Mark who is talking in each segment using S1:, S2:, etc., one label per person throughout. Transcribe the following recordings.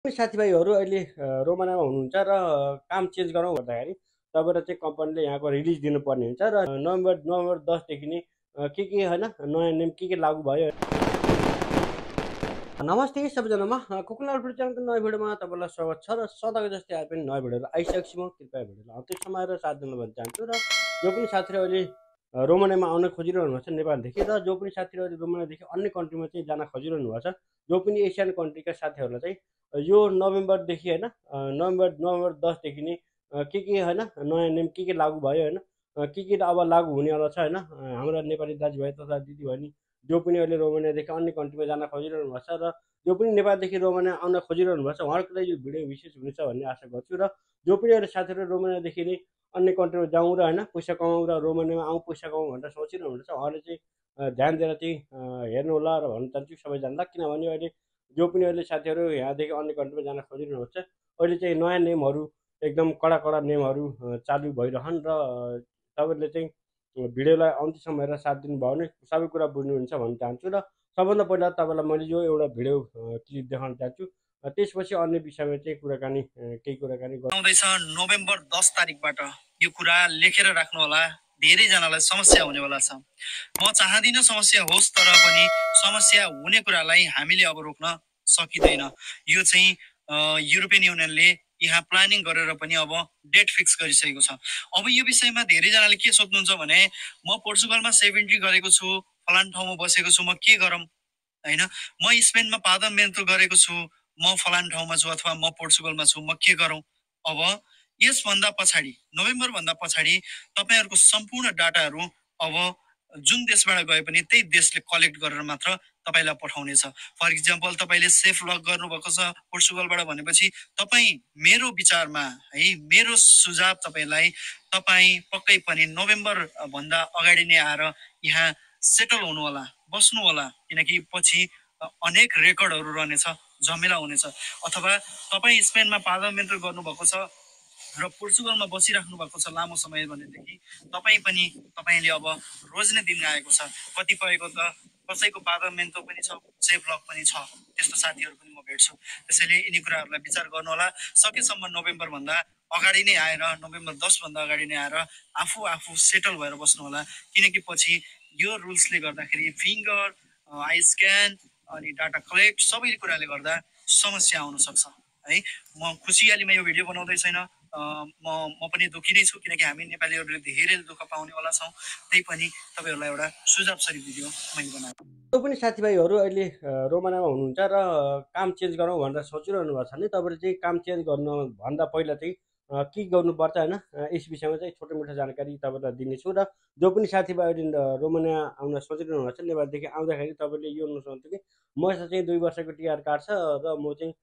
S1: पनि साथीभाइहरू अहिले रोमानामा हुनुहुन्छ र काम चेन्ज गरौँ भन्दाखेरि तपाईँलाई चाहिँ कम्पनीले यहाँको रिलिज दिनुपर्ने हुन्छ र नोभेम्बर 10देखि नै के होइन नयाँ नेम के लागू भयो। नमस्ते सबैजनामा कुकुला फुड च्यानलको नयाँ भिडियोमा तपाईँलाई स्वागत छ र सदाको जस्तै आए पनि नयाँ भिडियोहरू आइसकेको छु। म कृपया भिडियोलाई अन्तिम समाएर साथ दिनु भन्न चाहन्छु र जो पनि साथीहरू अहिले रोमानियामा आउन खोजिरहनु भएको छ नेपालदेखि र जो पनि साथीहरू अहिले रोमानियादेखि अन्य कन्ट्रीमा चाहिँ जान खोजिरहनु भएको छ, जो पनि एसियन कन्ट्रीका साथीहरूलाई चाहिँ यो नोभेम्बरदेखि होइन नोभेम्बर 10देखि नै के होइन नयाँ नेम के लागू भयो होइन के अब लागू हुनेवाला छ होइन हाम्रा नेपाली दाजुभाइ तथा दिदीबहिनी जो पनि अहिले रोमानियादेखि अन्य कन्ट्रीमा जान खोजिरहनु भएको छ र जो पनि नेपालदेखि रोमानिया आउन खोजिरहनु भएको छ उहाँहरूको लागि यो भिडियो विशेष हुनेछ भन्ने आशा गर्छु। र जो पनि अहिले साथीहरू रोमानियादेखि नै अन्य कन्ट्रीमा जाउँ र होइन पैसा कमाउँ र रोमानियामा आउँ पैसा कमाउँ भनेर सोचिरहनु हुन्छ उहाँले चाहिँ ध्यान दिएर चाहिँ हेर्नु होला र भन्न चाहन्छु सबैजनालाई। किनभने अहिले जो पनि अहिले साथीहरू यहाँदेखि अन्य कन्ट्रीमा जान खोजिरहनु हुन्छ अहिले चाहिँ नयाँ नेमहरू एकदम कडा कडा नेमहरू चालु भइरहन् र तपाईँले चाहिँ भिडियोलाई अन्त्यसम्म हेरेर साथ दिनुभयो भने सबै कुरा बुझ्नुहुन्छ भन्न चाहन्छु। र सबभन्दा पहिला तपाईँलाई मैले यो एउटा भिडियो क्लिप देखाउन चाहन्छु, त्यसपछि अन्य विषयमा चाहिँ कुराकानी केही कुराकानी
S2: आउँदैछ नोभेम्बर 10 तारिकबाट यो कुरा लेखेर राख्नु होला। धेरैजनालाई समस्या हुनेवाला छ। म चाहदिनँ समस्या होस्, तर पनि समस्या हुने कुरालाई हामीले अब रोक्न सकिँदैन। यो चाहिँ युरोपियन युनियनले यहाँ प्लानिङ गरेर पनि अब डेट फिक्स गरिसकेको छ। अब यो विषयमा धेरैजनाले के सोध्नुहुन्छ भने म पोर्चुगलमा 70 गरेको छु, फलान ठाउँमा बसेको छु, म के गरौँ होइन। म स्पेनमा पादम मेन्तो गरेको छु, म फलान ठाउँमा छु अथवा म पोर्चुगलमा छु, म के गरौँ। अब यसभन्दा पछाडि नोभेम्बरभन्दा पछाडि तपाईँहरूको सम्पूर्ण डाटाहरू अब जुन देशबाट गए पनि त्यही देशले कलेक्ट गरेर मात्र तपाईँलाई पठाउनेछ। फर इक्जाम्पल तपाईँले सेफ लक गर्नुभएको छ पोर्चुगलबाट भनेपछि तपाईँ, मेरो विचारमा है, मेरो सुझाव तपाईँलाई, तपाईँ पक्कै पनि नोभेम्बर भन्दा अगाडि नै आएर यहाँ सेटल हुनु होला, बस्नु होला। किनकि पछि अनेक रेकर्डहरू रहनेछ, झमेला हुनेछ। अथवा तपाईँ स्पेनमा पार्लियामेन्ट गर्नुभएको छ र पोर्चुगलमा बसिराख्नु भएको छ लामो समय भनेदेखि तपाईँले अब रोज्ने दिन आएको छ। कतिपयको त कसैको पार्लियामेन्ट पनि छ, सेफ लक पनि छ, त्यस्तो साथीहरू पनि म भेट्छु। त्यसैले यिनी कुराहरूलाई विचार गर्नुहोला। सकेसम्म नोभेम्बरभन्दा अगाडि नै आएर, नोभेम्बर 10भन्दा अगाडि नै आएर आफू सेटल भएर बस्नु होला। किनकि पछि यो रुल्सले गर्दाखेरि फिङ्गर, आई स्क्यान अनि डाटा कलेक्ट सबै कुराले गर्दा समस्या आउन सक्छ है। म खुसियालीमा यो भिडियो बनाउँदै छैन। म पनि दुःखी नै छु, किनकि हामी नेपालीहरूले धेरै दुःख पाउनेवाला छौँ। त्यही पनि तपाईँहरूलाई एउटा सुझाव सरी भिडियो मैले बनाएको।
S1: जो पनि साथीभाइहरू अहिले रोमानामा हुनुहुन्छ र काम चेन्ज गरौँ भनेर सोचिरहनु भएको छ भने तपाईँले चाहिँ काम चेन्ज गर्नुभन्दा पहिला चाहिँ के गर्नुपर्छ होइन यस विषयमा चाहिँ छोटो मोटो जानकारी तपाईँलाई दिनेछु। र जो पनि साथीभाइ अहिले रोमानिया आउन सोचिरहनु भएको छ नेपालदेखि आउँदाखेरि तपाईँले यो नसोच्नु कि मसँग चाहिँ 2 वर्षको टिआर कार्ड छ र म चाहिँ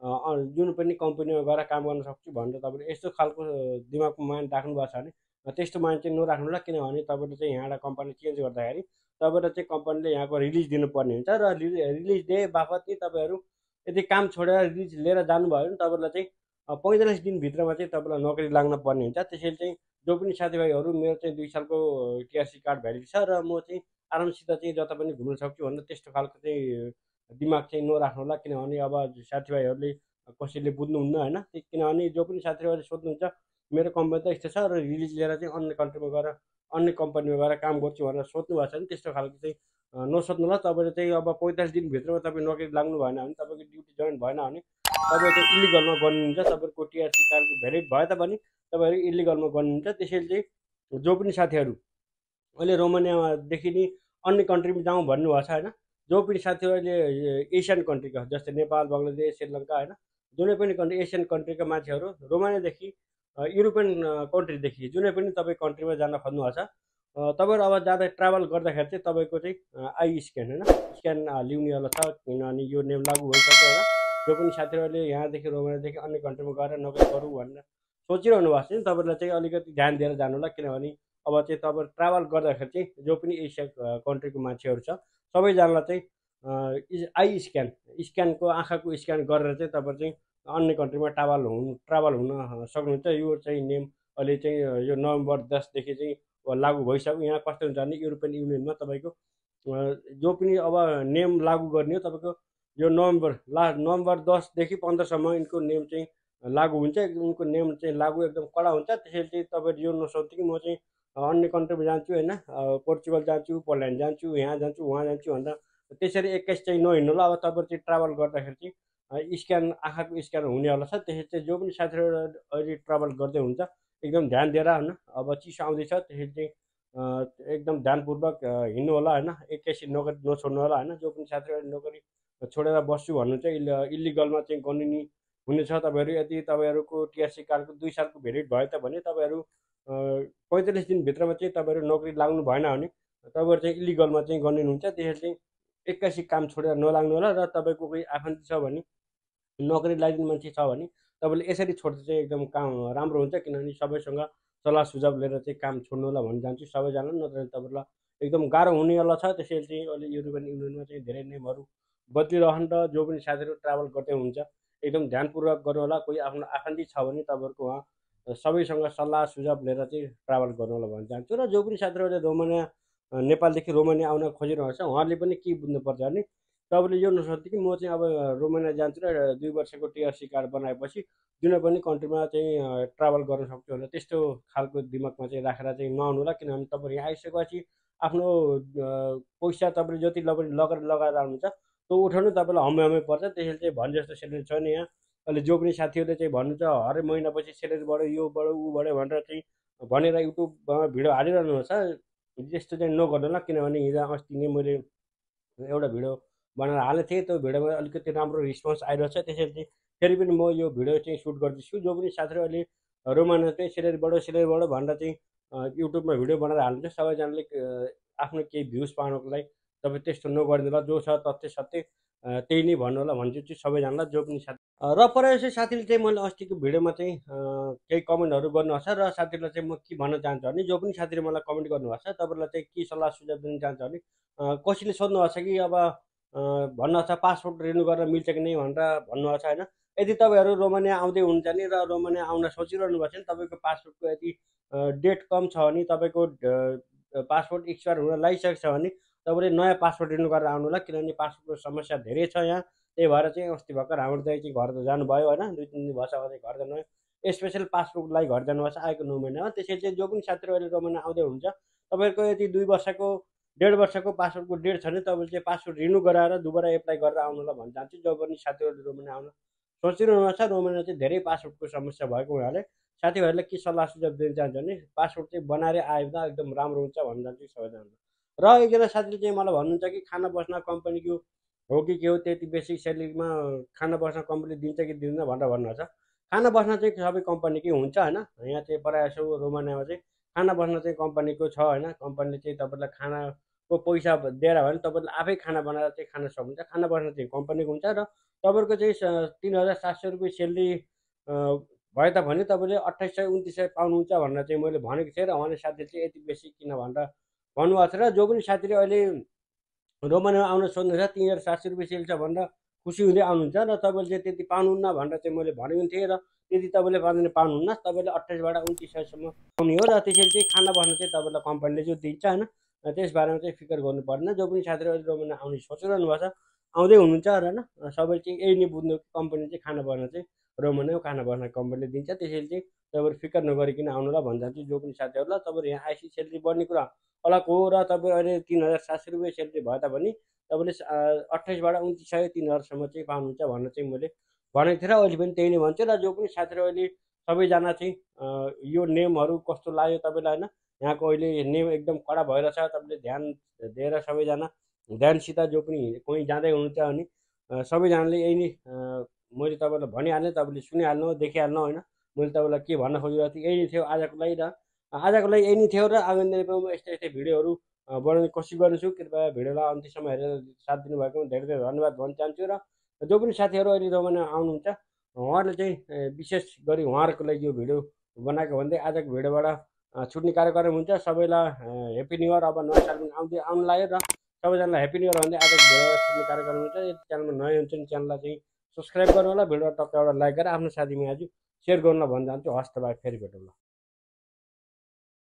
S1: जुन पनि कम्पनीमा गएर काम गर्न सक्छु भनेर तपाईँले यस्तो खालको दिमागको माइन्ड राख्नु भएको छ भने त्यस्तो माइन्ड चाहिँ नराख्नु होला। किनभने तपाईँले चाहिँ यहाँबाट कम्पनी चेन्ज गर्दाखेरि तपाईँलाई चाहिँ कम्पनीले यहाँको रिलिज दिनुपर्ने हुन्छ र रिलिज डे बापत चाहिँ तपाईँहरू यदि काम छोडेर रिलिज लिएर जानुभयो भने तपाईँलाई चाहिँ 45 दिनभित्रमा चाहिँ तपाईँलाई नोकरी लाग्न पर्ने हुन्छ। त्यसैले चाहिँ जो पनि साथीभाइहरू मेरो चाहिँ 2 सालको टिआरसी कार्ड भ्यालिड छ र म चाहिँ आरामसित चाहिँ जता पनि घुम्न सक्छु भनेर त्यस्तो खालको चाहिँ दिमाग चाहिँ नराख्नु होला। किनभने अब साथीभाइहरूले कसैले बुझ्नुहुन्न होइन। किनभने जो पनि साथीभाइहरूले सोध्नुहुन्छ मेरो कम्पनी त यस्तो छ र रिलिज लिएर चाहिँ अन्य कन्ट्रीमा गएर अन्य कम्पनीमा गएर काम गर्छु भनेर सोध्नु भएको छ भने त्यस्तो खालको चाहिँ नसोध्नु होला। तपाईँले चाहिँ अब 45 दिनभित्रमा तपाईँ नोकरी लाग्नु भएन भने, तपाईँको ड्युटी जोइन भएन भने तपाईँ चाहिँ इलिगलमा गर्नुहुन्छ। तपाईँको टिआरसी कार्डको भ्यालिड भए तापनि तपाईँहरू इलिगलमा गर्नुहुन्छ। त्यसैले चाहिँ जो पनि साथीहरू अहिले रोमानियादेखि नि अन्य कन्ट्रीमा जाउँ भन्नुभएको छ होइन, जो पनि साथीहरू अहिले एसियन कन्ट्रीका जस्तै नेपाल, बङ्गलादेश, श्रीलङ्का होइन जुनै पनि कन्ट्री एसियन कन्ट्रीका मान्छेहरू रोमानियादेखि युरोपियन कन्ट्रीदेखि जुनै पनि तपाईँ कन्ट्रीमा जान खोज्नुभएको छ तपाईँहरू अब जाँदा ट्राभल गर्दाखेरि चाहिँ तपाईँको चाहिँ आई स्क्यान होइन स्क्यान ल्याउनेवाला छ। किनभने यो नेम लागु भइसक्यो होइन। जो पनि साथीहरूले यहाँदेखि रोमानियादेखि अन्य कन्ट्रीमा गएर नोकरी गरौँ भनेर सोचिरहनु भएको छ भने तपाईँलाई चाहिँ अलिकति ध्यान दिएर जानु होला। किनभने अब चाहिँ तपाईँ ट्राभल गर्दाखेरि चाहिँ जो पनि एसिया कन्ट्रीको मान्छेहरू छ सबैजनालाई चाहिँ आई स्क्यानको आँखाको स्क्यान गरेर चाहिँ तपाईँ चाहिँ अन्य कन्ट्रीमा ट्राभल हुन सक्नुहुन्छ। यो चाहिँ नेम अहिले चाहिँ यो नोभेम्बर 10देखि चाहिँ लागु भइसक्यो। यहाँ कस्तो हुन्छ भने युरोपियन युनियनमा तपाईँको जो पनि अब नेम लागु गर्ने हो तपाईँको यो नोभेम्बर 10 देखि 15 सम्म यिनको नियम चाहिँ लागू हुन्छ। उनको नियम चाहिँ लागू एकदम कडा हुन्छ। त्यसैले चाहिँ तपाईँहरू यो नसोच्नु कि म चाहिँ अन्य कन्ट्रीमा जान्छु होइन, पोर्चुगल जान्छु, पोल्यान्ड जान्छु, यहाँ जान्छु, उहाँ जान्छु भनेर त्यसरी एक्काइस चाहिँ नहिँड्नु होला। अब तपाईँहरू चाहिँ ट्राभल गर्दाखेरि चाहिँ स्क्यान, आँखाको स्क्यान हुनेवाला छ। त्यसरी चाहिँ जो पनि साथीहरू अहिले ट्राभल गर्दै हुन्छ एकदम ध्यान दिएर होइन, अब चिसो आउँदैछ त्यसरी चाहिँ एकदम ध्यानपूर्वक हिँड्नु होला होइन, एक्काइस नोकरी नछोड्नु होला होइन। जो पनि साथीहरू नोकरी छोडेर बस्छु भन्नुहुन्छ इलिगलमा चाहिँ गनिने हुनेछ। तपाईँहरू यदि तपाईँहरूको टिआरसी कार्डको 2 सालको भ्यालिड भयो त भने तपाईँहरू 45 दिनभित्रमा चाहिँ तपाईँहरू नोकरी लाग्नु भएन भने तपाईँहरू चाहिँ इलिगलमा चाहिँ गनिनुहुन्छ। त्यसरी चाहिँ एक्कासी काम छोडेर नलाग्नु होला। र तपाईँको कोही आफन्ती छ भने, नोकरी लगाइदिने मान्छे छ भने तपाईँले यसरी छोड्दा चाहिँ एकदम काम राम्रो हुन्छ। किनभने सबैसँग सल्लाह सुझाव लिएर चाहिँ काम छोड्नु होला भन्न चाहन्छु सबैजनालाई, नत्र तपाईँहरूलाई एकदम गाह्रो हुनेवाला छ। त्यसैले चाहिँ अहिले युरोपियन युनियनमा चाहिँ धेरै नियमहरू बदलिरहन् र जो पनि साथीहरू ट्राभल गर्दै हुन्छ एकदम ध्यानपूर्वक गर्नु होला। कोही आफ्नो आफन्ती छ भने तपाईँहरूको उहाँ सबैसँग सल्लाह सुझाव लिएर चाहिँ ट्राभल गर्नु होला भन्न चाहन्छु। र जो पनि साथीहरूले रोमानिया नेपालदेखि रोमानिया आउन खोजिरहेको छ उहाँहरूले पनि के बुझ्नुपर्छ भने तपाईँले यो नसोच्नु कि म चाहिँ अब रोमानिया जान्छु र 2 वर्षको टिआरसी कार्ड बनाएपछि जुनै पनि कन्ट्रीमा चाहिँ ट्राभल गर्न सक्छु भनेर त्यस्तो खालको दिमागमा चाहिँ राखेर चाहिँ नआउनु होला। किनभने तपाईँहरू यहाँ आइसकेपछि आफ्नो पैसा तपाईँले जति लगाएर आउनुहुन्छ त्यो उठाउनु तपाईँलाई हम्मे पर्छ। त्यसैले चाहिँ भने जस्तो सेलेरी छैन यहाँ। अहिले जो पनि साथीहरूले चाहिँ भन्नुहुन्छ हरेक महिनापछि सेलेरी बढ्यो, यो बढ्यो, ऊ बढ्यो भनेर चाहिँ भनेर युट्युबमा भिडियो हालिरहनु छ, त्यस्तो चाहिँ नगर्नु होला। किनभने हिजो अस्ति नै मैले एउटा भिडियो बनाएर हालेको थिएँ, त्यो भिडियोमा अलिकति राम्रो रिस्पोन्स आइरहेको छ। त्यसैले चाहिँ फेरि पनि म यो भिडियो चाहिँ सुट गर्दैछु। जो पनि साथीहरू अहिले रोमानिया चाहिँ सेलेरी बढ्यो भनेर चाहिँ युट्युबमा भिडियो बनाएर हाल्नुहुन्छ, सबैजनाले आफ्नो केही भ्युज पाउनको लागि तपाईँ त्यस्तो नगरिदिनु होला। जो छ तथ्य सत्य त्यही नै भन्नु होला भन्छु चाहिँ सबैजनालाई। जो पनि साथी र परायसी साथीले चाहिँ मैले अस्तिको भिडियोमा चाहिँ केही कमेन्टहरू गर्नुभएको छ र साथीहरूलाई चाहिँ म के भन्न चाहन्छु भने, जो पनि साथीले मलाई कमेन्ट गर्नुभएको छ तपाईँलाई चाहिँ के सल्लाह सुझाव दिन चाहन्छु भने, कसैले सोध्नुभएको छ कि अब भन्नुभएको छ पासपोर्ट रिन्यू गरेर मिल्छ कि नै भनेर भन्नुभएको छ होइन। यदि तपाईँहरू रोमानिया आउँदै हुनुहुन्छ नि र रोमानिया आउन सोचिरहनु भएको छ नि, तपाईँको पासपोर्टको यदि डेट कम छ भने, तपाईँको पासपोर्ट एक्सपायर हुन लागिसकेको छ भने तपाईँले नयाँ पासपोर्ट रिन्यू गरेर आउनु होला। किनभने पासपोर्टको समस्या धेरै छ यहाँ। त्यही भएर चाहिँ अस्ति भर्खर हाम्रो दाइ चाहिँ घर त जानुभयो होइन, 2-3 दिन भएछ अझै घर जानुभयो। स्पेसल पासपोर्टको लागि घर जानुभएको छ आएको 9 महिनामा। त्यसैले चाहिँ जो पनि साथीहरू अहिले रोमानिया आउँदै हुनुहुन्छ तपाईँहरूको यदि 2 वर्षको 1.5 वर्षको पासपोर्टको डेट छ भने तपाईँले चाहिँ पासपोर्ट रिन्यू गराएर दुबारा एप्लाई गरेर आउनु होला भन्न चाहन्छु। जो पनि साथीहरूले रोमानिया आउन सोचिरहनु भएको छ, रोमानिया चाहिँ धेरै पासपोर्टको समस्या भएको हुनाले साथीहरूलाई के सल्लाह सुझाव दिन चाहन्छु भने पासपोर्ट चाहिँ बनाएर आयो भने एकदम राम्रो हुन्छ भन्न चाहन्छु सबैजनालाई। र एकजना साथीले चाहिँ मलाई भन्नुहुन्छ कि खाना बस्न कम्पनीको हो कि के हो, त्यति बेसिक सेलेरीमा खाना बस्न कम्पनी दिन्छ कि दिँदैन भनेर भन्नुहुन्छ। खाना बस्न चाहिँ सबै कम्पनीकै हुन्छ होइन। यहाँ चाहिँ प्रायः जसो रोमानियामा चाहिँ खाना बस्न चाहिँ कम्पनीको छ होइन। कम्पनीले चाहिँ तपाईँलाई खानाको पैसा दिएर भने तपाईँले आफै खाना बनाएर चाहिँ खान सक्नुहुन्छ। खाना बस्न चाहिँ कम्पनीको हुन्छ र तपाईँको चाहिँ 3,700 रुपियाँ सेलेरी भए तापनि तपाईँले 2800-2900 पाउनुहुन्छ भनेर चाहिँ मैले भनेको थिएँ। र उहाँले साथीले चाहिँ यति बेसी किन भनेर भन्नुभएको छ। र जो पनि साथीले अहिले रोमानियामा आउन सोध्नुहुन्छ 3,700 रुपियाँ सेल छ भनेर खुसी हुँदै आउनुहुन्छ र तपाईँले चाहिँ त्यति पाउनुहुन्न भनेर चाहिँ मैले भनेको थिएँ। र त्यति तपाईँले पाउनुहुन्न, तपाईँले 28बाट 2900सम्म पाउने हो। र त्यसरी चाहिँ खाना बस्न चाहिँ तपाईँलाई कम्पनीले जो दिन्छ होइन, त्यसबारेमा चाहिँ फिकर गर्नु पर्दैन। जो पनि साथीहरू अहिले रोमानिया आउने सोचिरहनु भएको छ, आउँदै हुनुहुन्छ र होइन, सबैले चाहिँ यही नै बुझ्नु कम्पनी चाहिँ खाना बस्न चाहिँ रोमानिया खाना बस्न कम्पनीले दिन्छ। त्यसैले चाहिँ तपाईँहरू फिकर नगरिकन आउनु होला भन्न चाहन्छु जो पनि साथीहरूलाई। तपाईँहरू यहाँ आइसी सेलेरी बढ्ने कुरा अलग हो र तपाईँ अहिले 3,700 रुपियाँ सेलेरी भए तापनि तपाईँले 28बाट 2900 3,000सम्म चाहिँ पाउनुहुन्छ भनेर चाहिँ मैले भनेको थिएँ। र अहिले पनि त्यही नै भन्छु। र जो पनि साथीहरू अहिले सबैजना चाहिँ यो नियमहरू कस्तो लाग्यो तपाईँलाई होइन, यहाँको अहिले नियम एकदम कडा भइरहेछ। तपाईँले ध्यान दिएर सबैजना ध्यानसित जो पनि कोही जाँदै हुनुहुन्छ भने सबैजनाले यही नै मैले तपाईँलाई भनिहालेँ, तपाईँले सुनिहाल्नु, देखिहाल्नु होइन। मैले तपाईँलाई के भन्न खोजिरहेको थिएँ यही नै थियो आजको लागि। र आजको लागि यही नै थियो। र आगामी दिनमा म यस्तै भिडियोहरू बनाउने कोसिस गर्नेछु। कृपया भिडियोलाई अन्त्यसम्म हेरेर साथ दिनुभएकोमा धेरै धेरै धन्यवाद भन्न चाहन्छु। र जो पनि साथीहरू अहिले रोमानिया आउनुहुन्छ उहाँहरूले चाहिँ विशेष गरी उहाँहरूको लागि यो भिडियो बनाएको भन्दै आजको भिडियोबाट छुट्ने कार्यक्रम हुन्छ। सबैलाई हेप्पी न्यु इयर। अब नयाँ साल पनि आउनु लाग्यो र सबैजनालाई हेप्पी न्यु इयर भन्दै आजको भिडियोबाट छुट्ने कार्यक्रम हुन्छ। यदि च्यानलमा नयाँ हुन्छ भने च्यानललाई चाहिँ सब्सक्राइब गर्नु होला, भिडियो टक्क एउटा लाइक गरेर आफ्नो साथीमा आज सेयर गर्नु भन्न चाहन्छु। हस्त भाइ फेरि भेटौँला।